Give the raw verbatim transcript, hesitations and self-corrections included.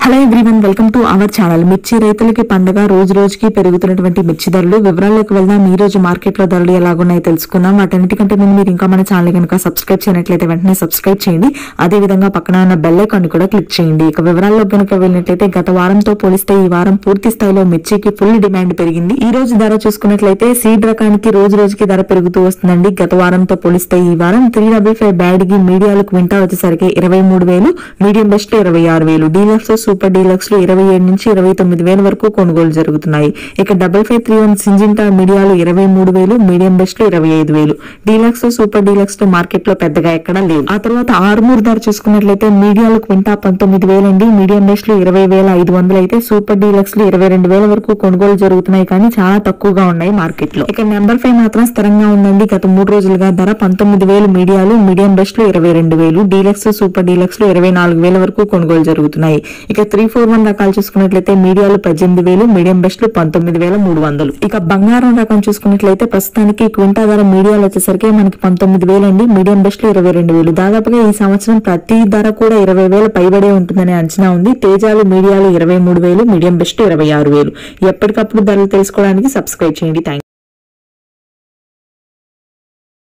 Hello everyone, welcome to our channel. మిర్చి రైతులకి పండగ, రోజు రోజుకి పెరుగుతున్నటువంటి మిర్చి ధరలు వివరాల్లోకి వెళ్దాం. ఈ రోజు మార్కెట్ లో ధరలు ఎలాగున్నాయో తెలుసుకుందాం. వాటన్నిటికంటే ముందు మీరు ఇంకా మన ఛానల్ కనుక సబ్స్క్రైబ్ చేయనట్లయితే వెంటనే సబ్స్క్రైబ్ చేయండి. అదే విధంగా పక్కన ఉన్న బెల్ ఐకాన్ కూడా క్లిక్ చేయండి. ఇక వివరాల్లో కనుక వెళ్ళినట్లయితే గత వారంతో పోలిస్తే ఈ వారం పూర్తి స్థాయిలో మిర్చికి ఫుల్ డిమాండ్ పెరిగింది. ఈ రోజు ధర చూసుకున్నట్లయితే సీడ్ రకానికి రోజు రోజుకి ధర పెరుగుతూ వస్తుందండి. గత వారంతో పోలిస్తే ఈ వారం త్రీ డబుల్ ఫైవ్ బ్యాడ్ కి మీడియాలు క్వింటా వచ్చేసరికి ఇరవై మూడు వేలు, మీడియం బెస్ట్ ఇరవై ఆరు వేలు, డీలక్స్ సూపర్ డీలక్స్ లో ఇరవై ఏడు నుంచి ఇరవై తొమ్మిది వేల వరకు కొనుగోలు జరుగుతున్నాయి. ఇక double five three one Syngenta మీడియాలు ఇరవై మూడు వేలు, మీడియం బెస్ట్ లో ఇరవై ఐదు వేలు, డీలక్స్ సూపర్ డీలక్స్ లో మార్కెట్ లో పెద్దగా ఎక్కడా లేవు. ఆ తర్వాత ఆర్మూర్ ధర చూసుకున్నట్లయితే మీడియాలు క్వింటా పంతొమ్మిది వేలు అండి, మీడియం బెస్ట్ లో ఇరవై వేల ఐదు వందలు అయితే సూపర్ డీలక్స్ లో ఇరవై రెండు వేల వరకు కొనుగోలు జరుగుతున్నాయి. కానీ చాలా తక్కువగా ఉన్నాయి మార్కెట్ లో. ఇక నెంబర్ ఫైవ్ మాత్రం స్థిరంగా ఉందండి. గత మూడు రోజులుగా ధర పంతొమ్మిది వేలు మీడియాలు, మీడియం బెస్ట్ లో ఇరవై రెండు వేలు, డీలక్స్ సూపర్ డీలక్స్ లో ఇరవై నాలుగు వేల వరకు కొనుగోలు జరుగుతున్నాయి. ఇక త్రీ ఫోర్ వన్ రకాలు చూసుకున్నట్లయితే మీడియాలు పద్దెనిమిది వేలు, మీడియం బెస్ట్ లో పంతొమ్మిది వేల మూడు వందలు. ఇక బంగారం రకం చూసుకున్నట్లయితే ప్రస్తుతానికి క్వింటా ధర మీడియాలు వచ్చేసరికి మనకి పంతొమ్మిది వేలు అండి, మీడియం బెస్ట్ లో ఇరవై రెండు వేలు. దాదాపుగా ఈ సంవత్సరం ప్రతి ధర కూడా ఇరవై వేల పైబడే ఉంటుందనే అంచనా ఉంది. తేజాలు మీడియాలు ఇరవై మూడు వేలు, మీడియం బెస్ట్ ఇరవై ఆరు వేలు. ఎప్పటికప్పుడు ధరలు తెలుసుకోవడానికి సబ్స్క్రైబ్ చేయండి. థ్యాంక్